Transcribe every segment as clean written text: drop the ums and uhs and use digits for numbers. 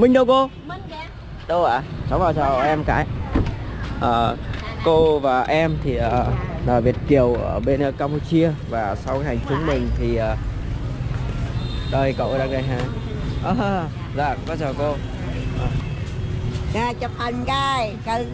Minh đâu cô? Minh kìa. Đâu ạ? Cháu vào chào em cái. Cô và em thì là Việt kiều ở bên Campuchia, và sau cái hành chúng mình thì đây cậu đang đây ha. Dạ, có chào cô. Rồi chụp hình coi, cự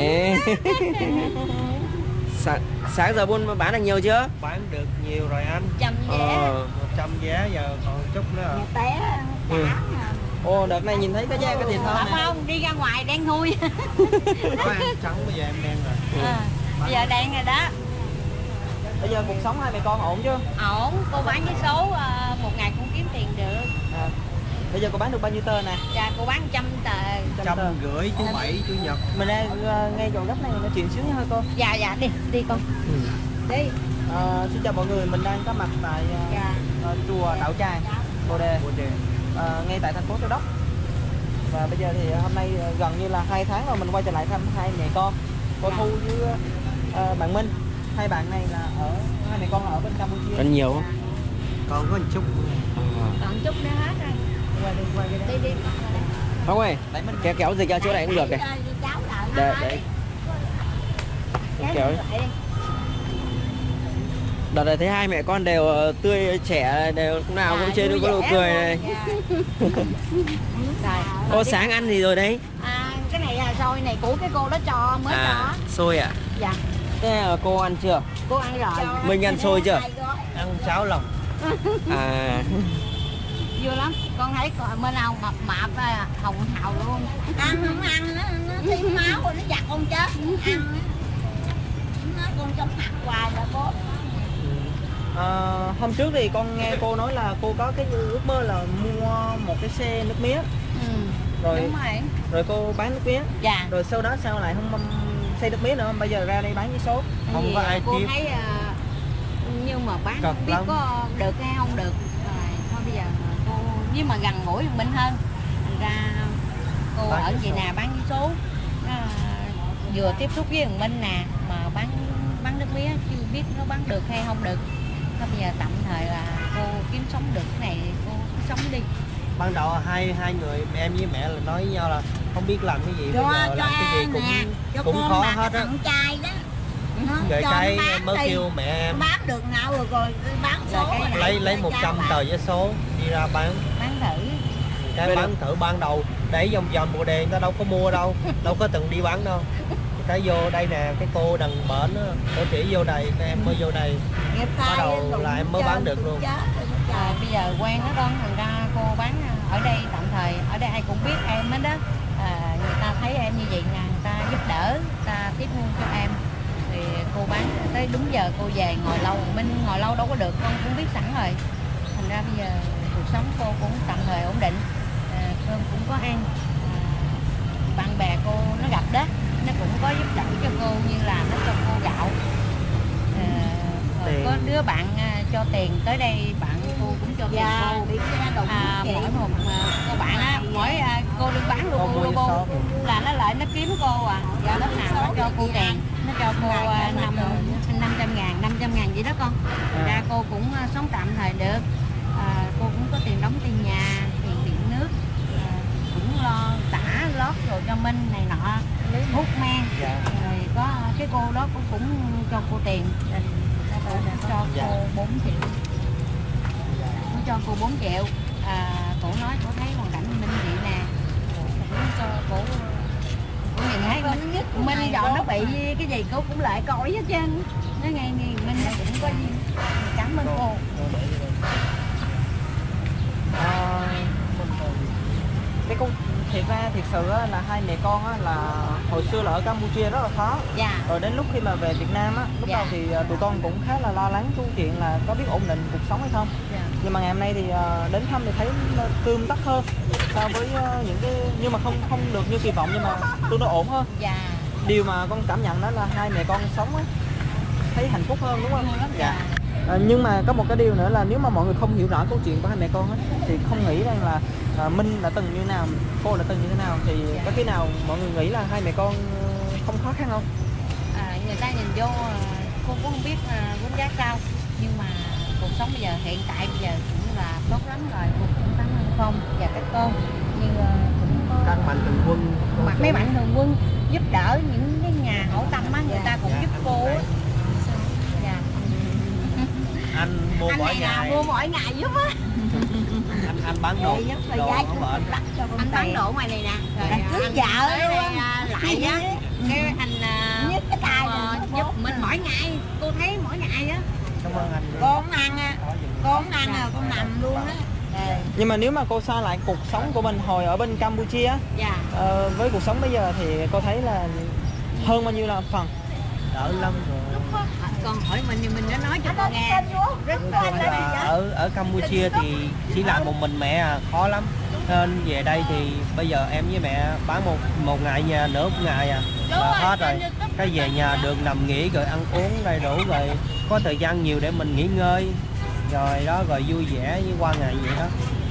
Sáng giờ buôn bán được nhiều chưa? Bán được nhiều rồi anh. 100 vé. 100 vé giờ còn chút nữa. Té. Ồ, đợt này nhìn thấy có da cái thịt thơm này. Không, đi ra ngoài đen thui. Có ăn trắng bây giờ em đen rồi. Bây giờ đen rồi đó. Bây giờ cuộc sống hai mẹ con ổn chứ? Ổn, cô bán với số một ngày cũng kiếm tiền được. Bây giờ cô bán được bao nhiêu tờ nè? Dạ, cô bán 100 tờ. 150 thứ bảy chủ nhật. Mình đang ngay chỗ gấp này nói chuyện xíu nha thôi cô. Dạ, đi con. Đi. Xin chào mọi người, mình đang có mặt tại chùa Đạo Tràng, Bồ Đề, ngay tại thành phố Châu Đốc. Và bây giờ thì hôm nay gần như là 2 tháng rồi mình quay trở lại thăm hai mẹ con, cô Thu với bạn Minh. Hai bạn này là hai mẹ con ở bên Campuchia. Còn nhiều không? Còn có một chút. Còn chút nữa hết rồi. Đi. Không ơi, kéo dịch ra chỗ này cũng được kìa. Đấy. Kéo. Đợt này thấy hai mẹ con đều tươi trẻ, đều lúc nào cũng trên được có nụ cười này. Cô sáng ăn gì rồi đấy? Cái này là xôi này của cái cô đó cho mới cho. Xôi ạ? Dạ. Thế là cô ăn chưa? Cô ăn rồi. Mình ăn xôi chưa? Ăn cháo lòng. Vui lắm. Con thấy bên nào mập hồng hào luôn. Ăn không ăn nó thiếu máu rồi nó giặt con chết. Ăn nó con trong hạt hoài là cô. Hôm trước thì con nghe cô nói là cô có cái ước mơ là mua một cái xe nước mía. Rồi, đúng rồi cô bán nước mía. Dạ. Rồi sau đó sao lại không xe nước mía nữa, bây giờ ra đây bán với số. Không có ai cô tiếp. thấy nhưng mà bán Cực không biết lắm. có được hay không được. Rồi thôi bây giờ cô với mà gần gũi mình hơn. Thành ra cô bán ở vậy nè bán với số. Vừa tiếp xúc với thằng Minh nè mà bán nước mía chưa biết nó bán được hay không được. Thôi bây giờ tạm thời là cô kiếm sống được cái này cô cứ sống đi. Ban đầu hai người em với mẹ là nói với nhau là không biết làm cái gì, bây giờ làm cái gì cũng khó hết á. Trai đó. Rồi cái em mới kêu mẹ em bán được nào rồi bán số lấy 100 tờ vé số đi ra bán thử. Cái bán thử ban đầu để vòng Bồ Đề người ta đâu có mua đâu có từng đi bán đâu. Cái vô đây nè, cái cô đằng bển á, cô chỉ vô đây, cái em mới vô đây. Bắt đầu là em mới bán được luôn. Bây giờ quen hết đó, thành ra cô bán ở đây tạm thời, ở đây ai cũng biết em hết đó. Người ta thấy em như vậy nè, người ta giúp đỡ, người ta tiếp luôn cho em. Thì cô bán tới đúng giờ cô về ngồi lâu, Minh ngồi lâu đâu có được, con cũng biết sẵn rồi. Thành ra bây giờ cuộc sống cô cũng tạm thời ổn định, cơm cũng có ăn. Bạn bè cô nó gặp đó, nó cũng có giúp đỡ cho cô, như là nó cho cô gạo. Có đứa bạn cho tiền tới đây, bạn cô cũng cho tiền cô. Mỗi một cô bạn á, mỗi cô đi bán cô là nó lại nó kiếm cô lúc nào nó cho cô tiền, nó cho cô 500 ngàn vậy đó con. Ra cô cũng sống tạm thời được. Cô cũng có tiền đóng tiền nhà, tiền điện nước, cũng lo tả lót rồi cho Minh này nọ, hút men. Rồi có cái cô đó cũng cho cô tiền, cho cô 4 triệu. Nó cho cô 4 triệu. Cổ nói cổ thấy hoàn cảnh Minh vậy nè, cổ cho cổ nhìn thấy Minh dọn nó bị cái gì cô cũng lại coi hết trơn. Nó nghe Minh nó cũng có gì. Cảm ơn cô. Cái câu thiệt sự là hai mẹ con là hồi xưa là ở Campuchia rất là khó. Rồi đến lúc khi mà về Việt Nam lúc đầu thì tụi con cũng khá là lo lắng câu chuyện là có biết ổn định cuộc sống hay không. Nhưng mà ngày hôm nay thì đến thăm thì thấy tươm tất hơn so với những cái, nhưng mà không được như kỳ vọng, nhưng mà tương đối ổn hơn. Điều mà con cảm nhận đó là hai mẹ con sống thấy hạnh phúc hơn, đúng không? Nhưng mà có một cái điều nữa là nếu mà mọi người không hiểu rõ câu chuyện của hai mẹ con thì không nghĩ rằng là Minh đã từng như nào, cô đã từng như thế nào, thì có khi nào mọi người nghĩ là hai mẹ con không khó khăn không? Người ta nhìn vô cô cũng không biết vốn giá sao, nhưng mà cuộc sống bây giờ hiện tại bây giờ cũng là tốt lắm rồi. Cô cũng cảm ơn Phong và các con, như cũng mạnh thường quân. Mấy mạnh thường quân giúp đỡ những cái nhà hảo tâm á, người ta cũng giúp cô á. Dạ. Anh mua mỗi ngày. Mua mỗi ngày giúp á. Anh bán đồ ở bển. Anh bán đồ ngoài này nè. Rồi cưới vợ luôn. Lại á. Cái anh giúp mình mỗi ngày, cô thấy mỗi ngày á. Cảm ơn anh. Con ăn á, con nằm luôn á. Nhưng mà nếu mà cô so lại cuộc sống của mình hồi ở bên Campuchia á, với cuộc sống bây giờ thì cô thấy là hơn bao nhiêu là phần? Đỡ lắm rồi. Con hỏi mình thì mình đã nói cho con nghe. Ở Campuchia thì chỉ làm một mình mẹ khó lắm. Nên về đây thì bây giờ em với mẹ bán một ngày nhà, nửa ngày là hết rồi. Cái về nhà được nằm nghỉ rồi ăn uống đầy đủ rồi có thời gian nhiều để mình nghỉ ngơi rồi đó, rồi vui vẻ với qua ngày vậy đó.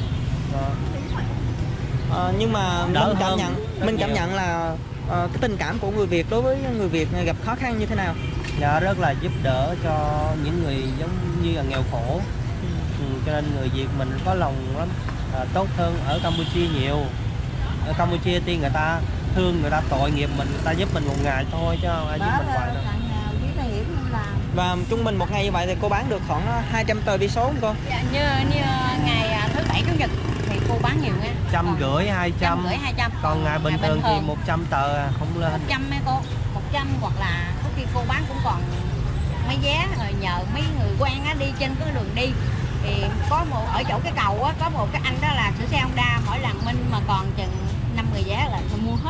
Nhưng mà mình cảm nhận là cái tình cảm của người Việt đối với người Việt gặp khó khăn như thế nào? Dạ, rất là giúp đỡ cho những người giống như là nghèo khổ. Cho nên người Việt mình có lòng lắm, tốt hơn ở Campuchia nhiều. Ở Campuchia thì người ta thương, người ta tội nghiệp mình, người ta giúp mình một ngày thôi chứ không ai giúp mình hoài đâu. Và trung bình một ngày như vậy thì cô bán được khoảng 200 tờ đi số không cô? Dạ, như ngày thứ bảy chủ nhật thì cô bán nhiều nha. 150, 200. Còn ngày bình thường thì 100 tờ không lên. 100 mấy cô, 100 hoặc là có khi cô bán cũng còn mấy vé, rồi nhờ mấy người quen á đi trên cái đường đi. Thì có một ở chỗ cái cầu á, có một cái anh đó là sửa xe Honda, mỗi lần Minh mà còn chừng 50 vé là tôi mua hết.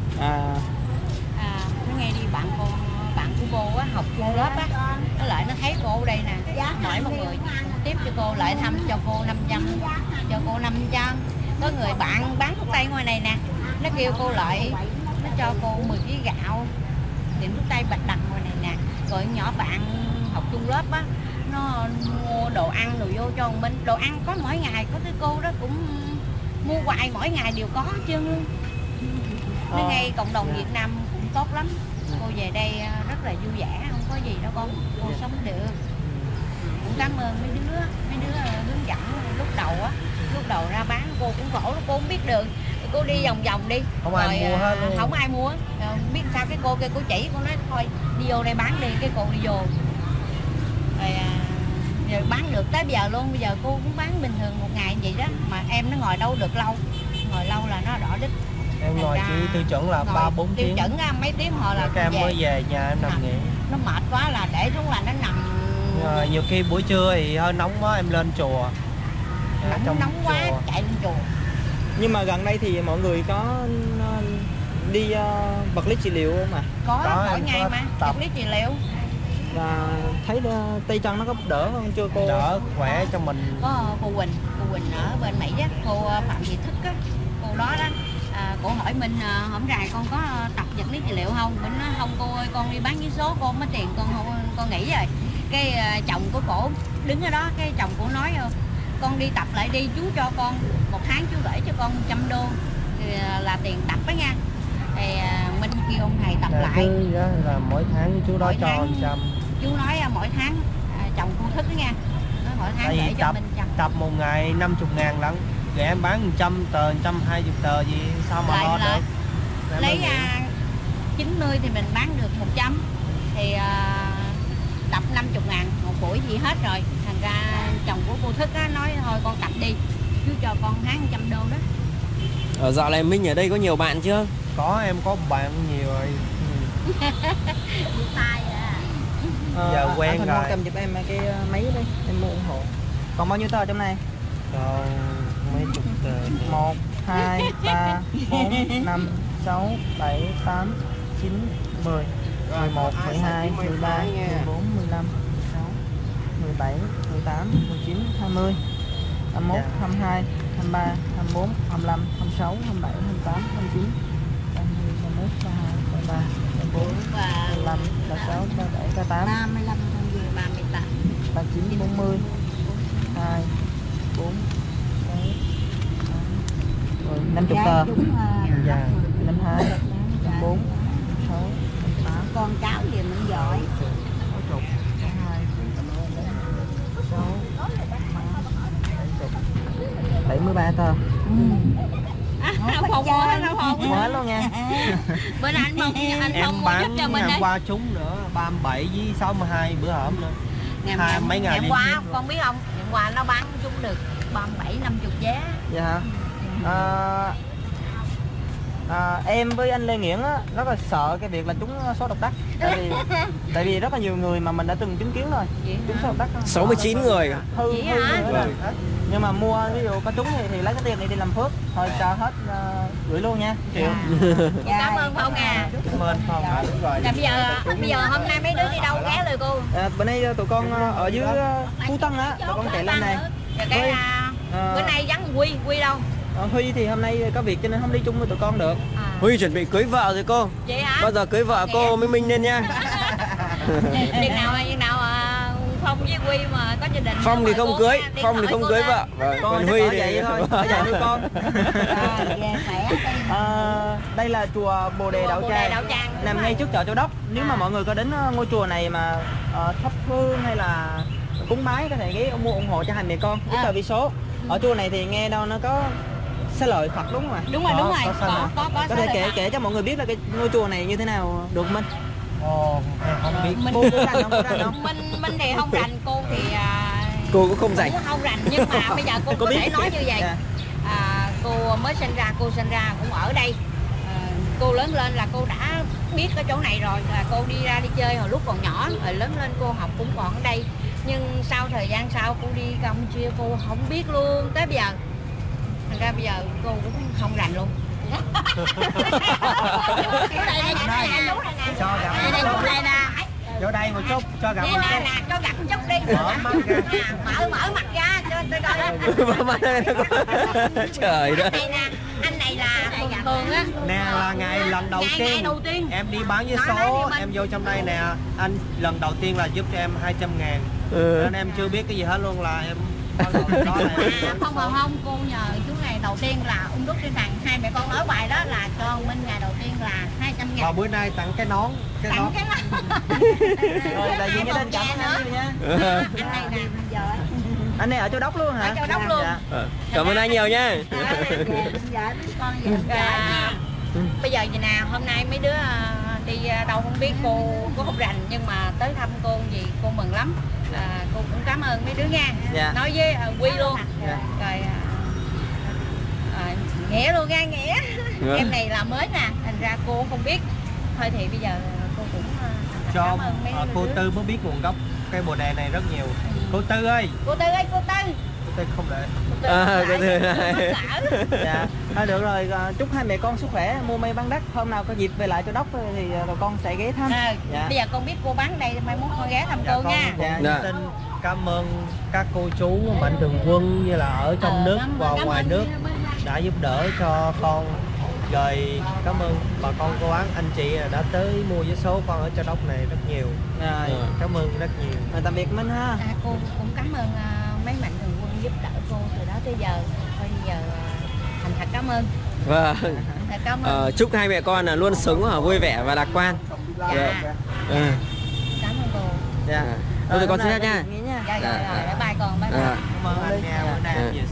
Nó nghe đi bạn của cô á, học chung lớp á, nó lại nó thấy cô ở đây nè, hỏi một người tiếp cho cô, lại thăm cho cô 500, cho cô 500. Có người bạn bán thuốc tây ngoài này nè, nó kêu cô lại, nó cho cô 10 kg gạo, tiệm thuốc tây Bạch Đằng ngoài này nè. Rồi nhỏ bạn học chung lớp á, nó mua đồ ăn đồ vô cho mình, đồ ăn có mỗi ngày, có cái cô đó cũng mua hoài, mỗi ngày đều có chứ. Nó ngay cộng đồng Việt Nam cũng tốt lắm. Cô về đây rất là vui vẻ, không có gì đâu con, cô sống được. Cũng cảm ơn mấy đứa hướng dẫn lúc đầu ra bán cô cũng khổ, cô không biết đường, cô đi vòng vòng đi, không ai mua hết luôn. Không ai mua, biết sao cái cô kia cô chỉ, cô nói thôi đi vô đây bán đi, cái cô đi vô rồi bán được tới giờ luôn. Bây giờ cô cũng bán bình thường một ngày vậy đó, mà em nó ngồi đâu được lâu, ngồi lâu là nó đỏ đít. Em ngồi chỉ tiêu chuẩn là 3-4 tiếng. Tiêu chuẩn mấy tiếng hồi là em mới về nhà em nằm nghỉ. Nó mệt quá là để xuống là nó nằm. Nhiều khi buổi trưa thì hơi nóng quá em lên chùa. Nóng quá chạy lên chùa. Nhưng mà gần đây thì mọi người có đi vật lý trị liệu không ạ? Có mỗi ngày mà vật lý trị liệu. Và thấy tay chân nó có đỡ hơn chưa cô? Đỡ khỏe cho mình. Có cô Quỳnh ở bên Mỹ á, cô Phạm Thị Thức á, cô đó đó. Cô hỏi mình hổng rày con có tập vật lý trị liệu không? Mình nói không cô ơi, con đi bán vé số con mất tiền, con nghỉ rồi. Cái chồng của cổ đứng ở đó, cái chồng cổ nói con đi tập lại đi, chú cho con 1 tháng chú gửi cho con 100 đô thì là tiền tập đó nha. Thì mình kêu ông thầy tập lại. Là mỗi tháng chú đó cho 100. Chú nói mỗi tháng chồng cô Thức đó nha. Nói mỗi tháng để cho mình tập một ngày 50.000 lận. Rồi em bán 100 tờ, 120 tờ gì sao mà lo được. Lấy 90 thì mình bán được 100 thì tập 50.000 một buổi gì hết rồi. Thành ra chồng của cô Thức á, nói thôi con tập đi, chú cho con tháng 100 đô đó. Dạo này Minh ở đây có nhiều bạn chưa? Có, em có bạn nhiều rồi. Giờ quen rồi. Cầm giúp em cái máy đi, em mua ủng hộ. Còn bao nhiêu tờ trong này? Còn mấy chục tờ. 1, 2, 3, 4, 5, 6, 7, 8, 9, 10, 11, 12, 13, 14, 15, 16, 17, 18, 19, 20, 21, 22, 23, 24, 25, 26, 27, 28, 29, 30, 31, 32, 33, 34, 35, 36, 37, 38, 35, 38, 39, 40, 2, 4, 6, 50 tờ. 52, 54, 6, 8. Con cháu gì mình giỏi. 73 tờ. Không mua hết đâu Phong. Mua hết luôn nha. Bên anh Phong Em mua giúp cho bán mình ngày đấy. qua trúng nữa 37 với 62 bữa hổm nữa. Mấy ngày Ngày qua con biết không? Ngày qua nó bán trúng được 37 50 vé. Dạ hả? Em với anh Lê Nguyễn á rất là sợ cái việc là trúng số độc đắc, tại vì rất là nhiều người mà mình đã từng chứng kiến rồi trúng số độc đắc 69 người. hư rồi. Nhưng mà mua ví dụ có trúng thì lấy cái tiền này đi làm phước thôi, cho hết gửi luôn nha. Chịu. Cảm ơn Phong à. Cảm ơn Phong. Đúng rồi. Là bây giờ hôm nay mấy đứa đi đâu ghé lời cô? Bữa nay tụi con ở dưới Phú Tân á, tụi con chạy lên này. Cái bữa nay vắng Quy đâu? Huy thì hôm nay có việc cho nên không đi chung với tụi con được. Huy chuẩn bị cưới vợ rồi cô. Vậy hả? Bao giờ cưới vợ cô mới Minh lên nha. Chừng nào Phong với Quy mà có gia đình. Phong thì không cưới, Phong thì không cưới vợ. Còn Huy thì vậy thôi, ở nhà nuôi con. Đây là chùa Bồ Đề Đạo Tràng, nằm ngay trước chợ Châu Đốc. Nếu mà mọi người có đến ngôi chùa này mà thắp hương hay là cúng bái có thể ghé mua ủng hộ cho hai mẹ con. Cái tờ vé số ở chùa này thì nghe đâu nó có xá lợi Phật đúng không ạ? Đúng rồi, Có thể kể cho mọi người biết là cái ngôi chùa này như thế nào được Minh? Em không biết. Cô rành không? Minh thì không rành, cô thì cô cũng không rành. Cũng không rành, nhưng mà bây giờ cô có thể nói như vậy. Cô mới sinh ra cũng ở đây. Cô lớn lên là cô đã biết cái chỗ này rồi, là cô đi ra đi chơi hồi lúc còn nhỏ, rồi lớn lên cô học cũng còn ở đây. Nhưng sau thời gian sau cô đi Campuchia cô không biết luôn tới bây giờ. Thành ra bây giờ cô cũng không rành luôn. Cho gặp vô đây một chút, cho gặp một chút. Cho gặp một chút đi. Mở mặt ra cho tôi coi. Mở mắt ra. Trời đất. Anh này là thường á. Nè là ngày lần đầu tiên em đi bán vé số, em vô trong đây nè. Anh lần đầu tiên là giúp cho em 200.000. Nên em chưa biết cái gì hết luôn, là em không, cô nhờ chú ngày đầu tiên là ung đúc trên thằng hai mẹ con nói bài đó là cho ông Minh ngày đầu tiên là 200.000. Và bữa nay tặng cái nón. Tặng cái nón. Rồi đại diện gia đình cảm ơn anh nha. Anh này nè, giờ anh này ở Châu Đốc luôn hả? Ở Châu Đốc luôn. Cảm ơn anh nhiều nha. Bây giờ gì nào, hôm nay mấy đứa đi đâu không biết, cô không rành nhưng mà tới thăm cô gì cô mừng lắm. Cô cũng cảm ơn mấy đứa nha. Nói với Quy luôn. Rồi Nghĩa luôn nha, Nghĩa. Em này là mới nè, thành ra cô không biết. Thôi thì bây giờ cô cũng cho cảm ơn mấy cô đứa. Tư mới biết nguồn gốc cây bồ đề này rất nhiều. Cô Tư ơi. Cô Tư Không để. Cái thứ này. Dạ. Thôi được rồi, chúc hai mẹ con sức khỏe, mua may bán đắt. Hôm nào có dịp về lại Châu Đốc thì tụi con sẽ ghé thăm. Bây giờ con biết cô bán đây, mai mốt con ghé thăm cô nha. Xin cảm ơn các cô chú mạnh thường quân như là ở trong nước và ngoài nước đã giúp đỡ cho con. Rồi cảm ơn bà con cô bác anh chị đã tới mua vé số con ở Châu Đốc này rất nhiều. Cảm ơn rất nhiều. Tạm biệt Minh ha. Cô cũng cảm ơn mấy mạnh thường quân giúp đỡ cô từ đó tới giờ. Thôi bây giờ thành thật cảm ơn. Vâng. Cảm ơn. Chúc hai mẹ con là luôn sống vui vẻ và lạc quan. Dạ. Cảm ơn cô. Dạ. Thôi thì con xin phép nha. Dạ rồi, bye con, bye. Cảm ơn anh nha, bữa nay